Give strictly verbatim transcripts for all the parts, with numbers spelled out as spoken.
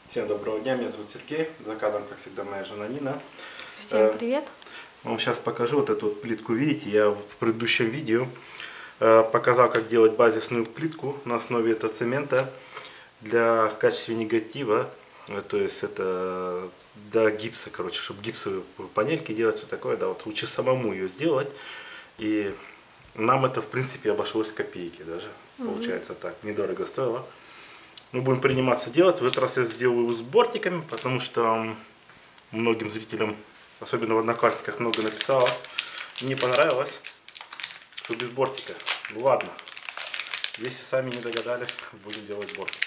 Всем доброго дня, меня зовут Сергей, за кадром, как всегда, моя жена Нина. Всем привет! Вам сейчас покажу вот эту вот плитку, видите, я в предыдущем видео показал, как делать базисную плитку на основе этого цемента для качества негатива, то есть это до гипса, короче, чтобы гипсовые панельки делать, все такое, да, вот лучше самому ее сделать, и нам это, в принципе, обошлось в копейки даже, угу. Получается так, недорого стоило. Мы будем приниматься делать. В этот раз я сделаю с бортиками, потому что многим зрителям, особенно в Одноклассниках, много написало. Мне понравилось, что без бортика. Ну ладно, если сами не догадались, будем делать бортик.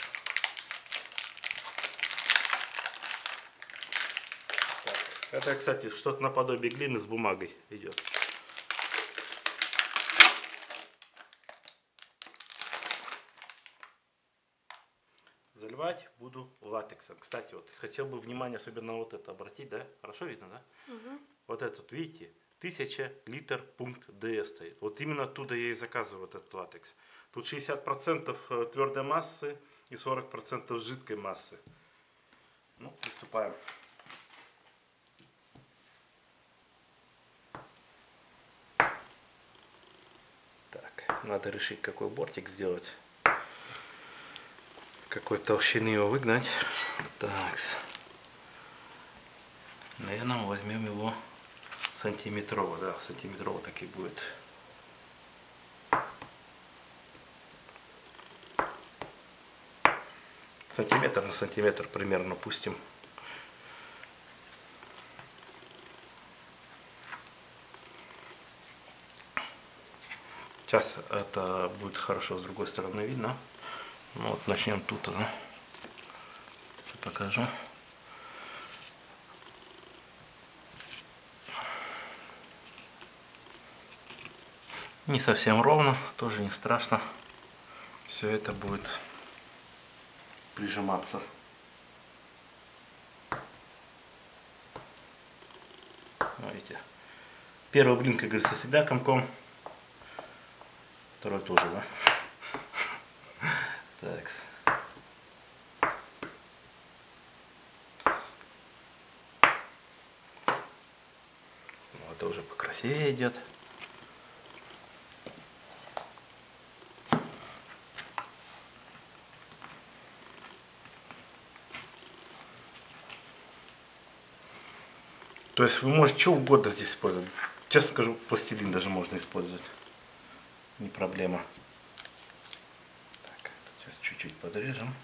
Так. Это, кстати, что-то наподобие глины с бумагой идет. Заливать буду латексом. Кстати, вот хотел бы внимание особенно на вот это обратить, да? Хорошо видно, да? Угу. Вот этот, видите, тысяча литр пункт ДС стоит. Вот именно оттуда я и заказываю вот этот латекс. Тут шестьдесят процентов твердой массы и сорок процентов жидкой массы. Ну, приступаем. Так, надо решить, какой бортик сделать. Какой толщины его выгнать. Так. Наверное, мы возьмем его сантиметрово. Да, сантиметрово так и будет. Сантиметр на сантиметр примерно пустим. Сейчас это будет хорошо с другой стороны видно. Ну вот начнем тут, да? Сейчас покажу. Не совсем ровно, тоже не страшно. Все это будет прижиматься. Видите? Первый блин, как говорится, всегда комком. Второй тоже, да? Так. Вот это уже покрасивее идет. То есть вы можете что угодно здесь использовать. Честно скажу, пластилин даже можно использовать. Не проблема. Так, сейчас чуть-чуть подрежем.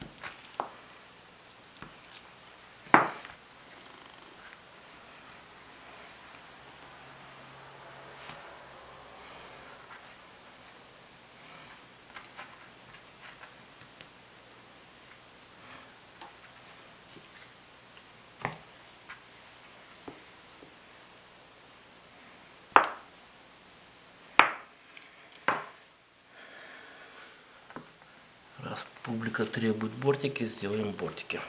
Раз публика требует бортики, сделаем бортики.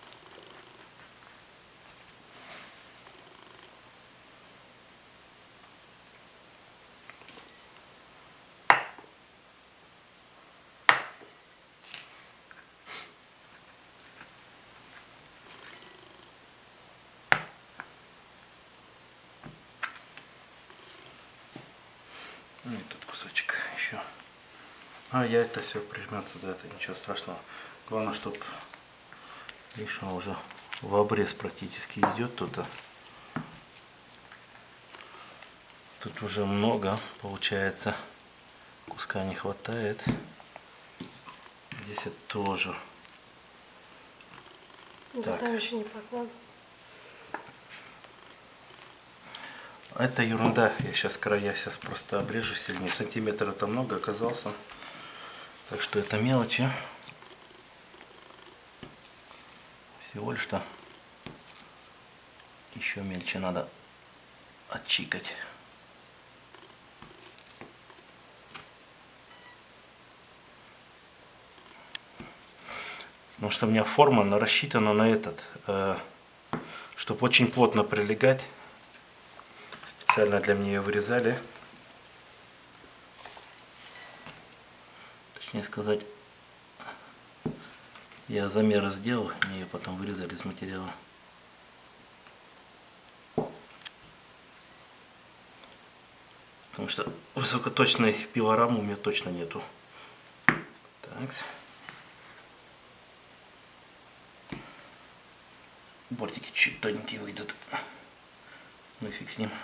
Ну и тут кусочек еще. А я это все прижмется, да, это ничего страшного. Главное, чтобы, видишь, он уже в обрез практически идет тут. Тут уже много получается, куска не хватает. Здесь это тоже. Да, там еще не поклал. Это ерунда, я сейчас края сейчас просто обрежу сильнее. Сантиметр это много оказался. Так что это мелочи. Всего лишь-то еще мельче надо отчикать. Потому что у меня форма она рассчитана на этот, э, чтобы очень плотно прилегать. Специально для меня ее вырезали. Точнее сказать, Я замеры сделал, мне ее потом вырезали из материала. Потому что высокоточной пилорамы у меня точно нету. Так. Бортики чуть тоненькие выйдут. Ну и фиг с ним.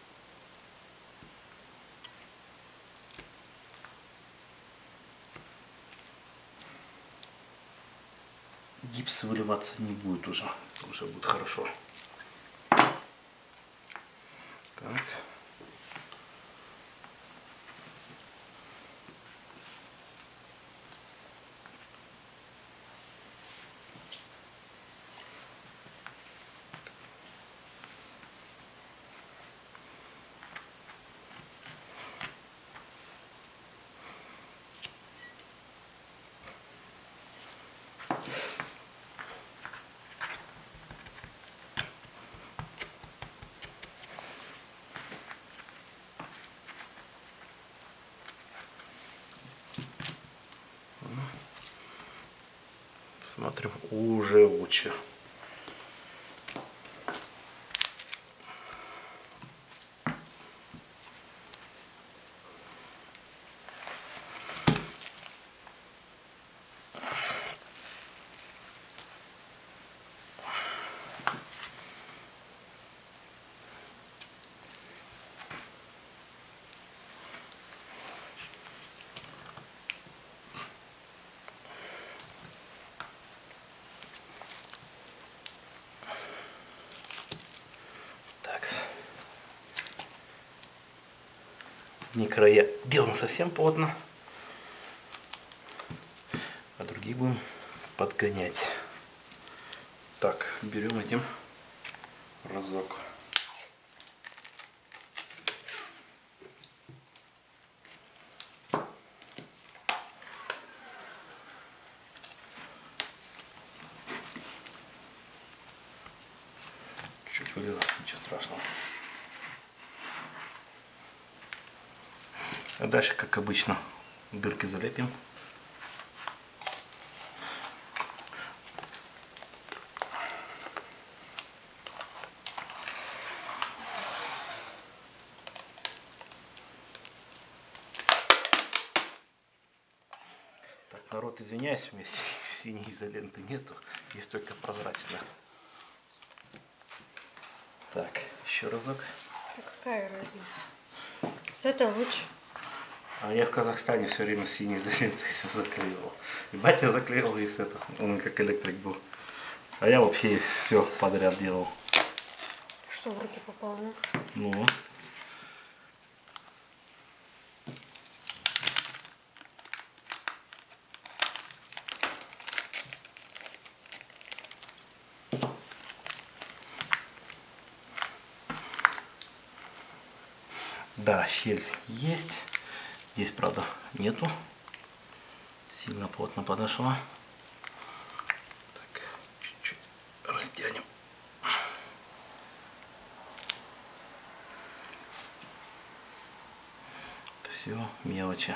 Гипс выливаться не будет уже. Уже будет хорошо. Так. Смотрим, уже лучше. Одни края делаем совсем плотно, а другие будем подгонять. Так, берем этим разок. Чуть вылилось, ничего страшного. А дальше, как обычно, дырки залепим. Так, народ, извиняюсь, у меня синей изоленты нету, есть только прозрачная. Так, еще разок. Да какая разница? С этой лучше. А я в Казахстане все время синей изолентой все заклеивал. И батя заклеивал, если это, он как электрик был. А я вообще все подряд делал. Что в руки попало, да? Ну. Да, щель есть. Здесь, правда, нету. Сильно плотно подошла. Так, чуть-чуть растянем. Все, мелочи.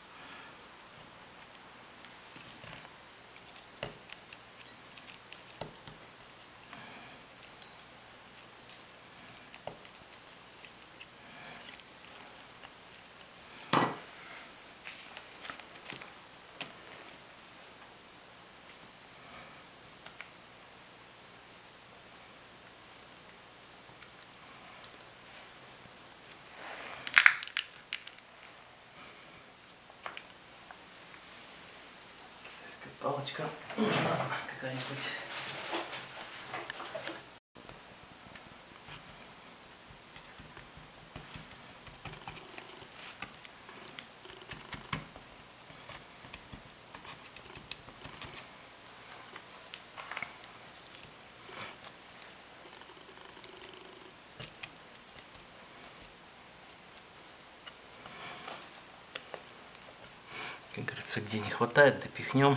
Палочка нужна какая-нибудь. Как говорится, где не хватает, допихнем.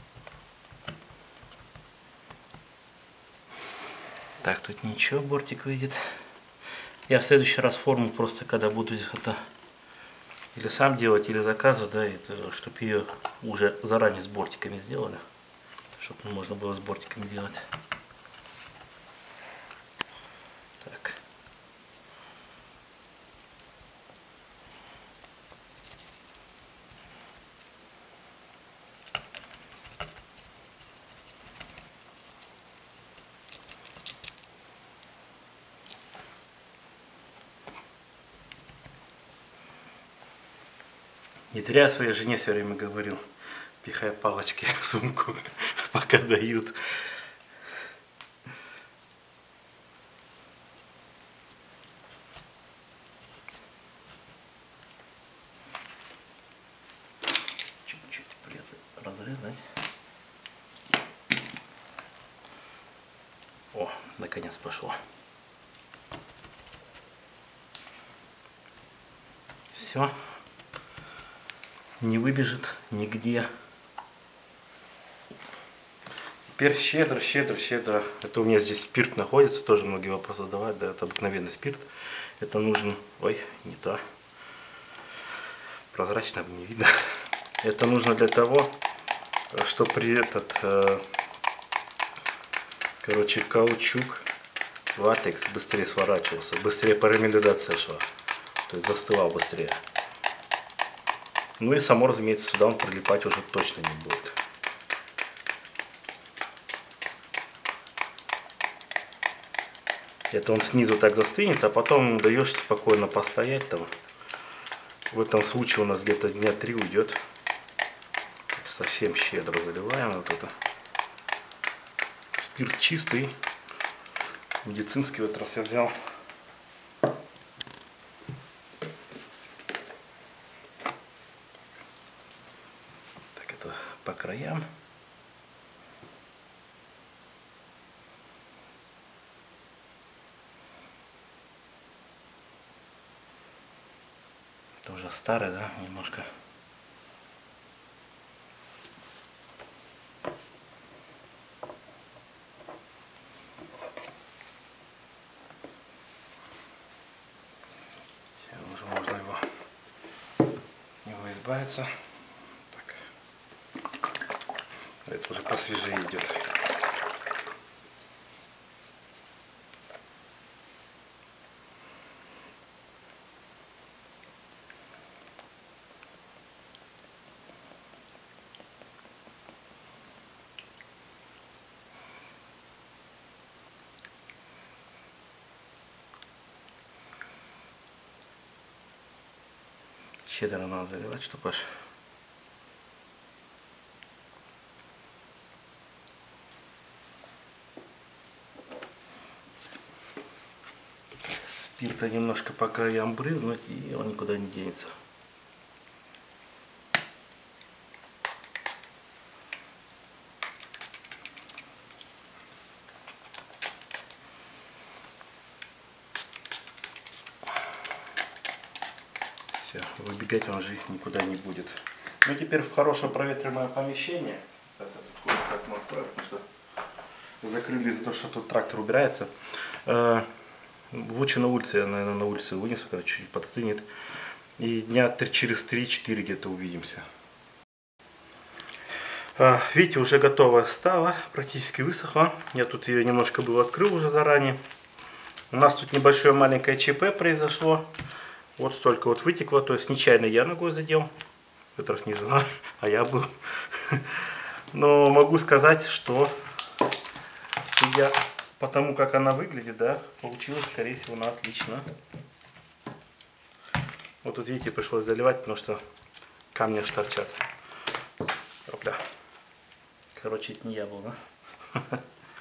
Так, тут ничего, бортик выйдет. Я в следующий раз форму просто, когда буду это или сам делать, или заказывать, да, это, чтобы ее уже заранее с бортиками сделали, чтобы можно было с бортиками делать. Так. Не зря своей жене все время говорил, пихай палочки в сумку, пока дают. Чуть-чуть разрезать. О, наконец пошло. Все. Не выбежит нигде. Теперь щедро, щедро, щедро. Это у меня здесь спирт находится. Тоже многие вопросы задавают. Да, это обыкновенный спирт. Это нужен... Ой, не то. Прозрачно не видно. Это нужно для того, чтобы при этот... Э, короче, каучук, латекс быстрее сворачивался. Быстрее парамелизация шла. То есть застывал быстрее. Ну и само, разумеется, сюда он прилипать уже точно не будет. Это он снизу так застынет, а потом даешь спокойно постоять там. В этом случае у нас где-то дня три уйдет. Совсем щедро заливаем вот это. Спирт чистый. Медицинский в этот раз я взял. По краям. Это уже старый, да, немножко. Все, уже можно его, его избавиться. Это уже посвежее идет. Щедро надо заливать, чтобы аж... Спирта немножко по краям брызнуть, и он никуда не денется. Все, выбегать он же никуда не будет. Ну теперь в хорошее проветриваемое помещение. Сейчас я тут кое-как открою, потому что закрыли за то, что тут трактор убирается. Лучше на улице, я, наверное, на улице вынесу, когда чуть-чуть подстынет. И дня три, через три-четыре где-то увидимся. А, видите, уже готовая стала, практически высохла. Я тут ее немножко был открыл уже заранее. У нас тут небольшое маленькое ЧП произошло. Вот столько вот вытекло, то есть нечаянно я ногой задел. В этот раз не жена, а я был. Но могу сказать, что я... Потому как она выглядит, да, получилось, скорее всего, на отлично. Вот тут, видите, пришлось заливать, потому что камни аж торчат. Опля. Короче, это не я был, да?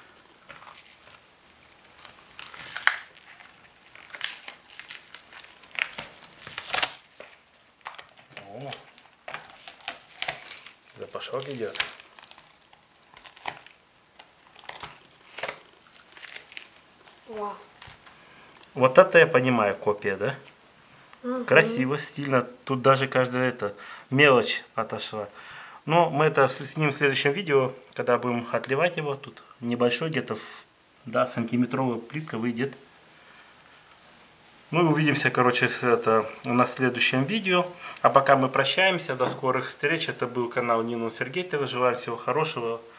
О, запашок идет. Вау. Вот это я понимаю, копия, да? Угу. Красиво, стильно. Тут даже каждая эта мелочь отошла. Но мы это снимем в следующем видео, когда будем отливать его. Тут небольшой, где-то, да, сантиметровая плитка выйдет. Ну и увидимся, короче, это на следующем видео. А пока мы прощаемся, до скорых встреч. Это был канал Нина Сергей ТВ. Желаю всего хорошего.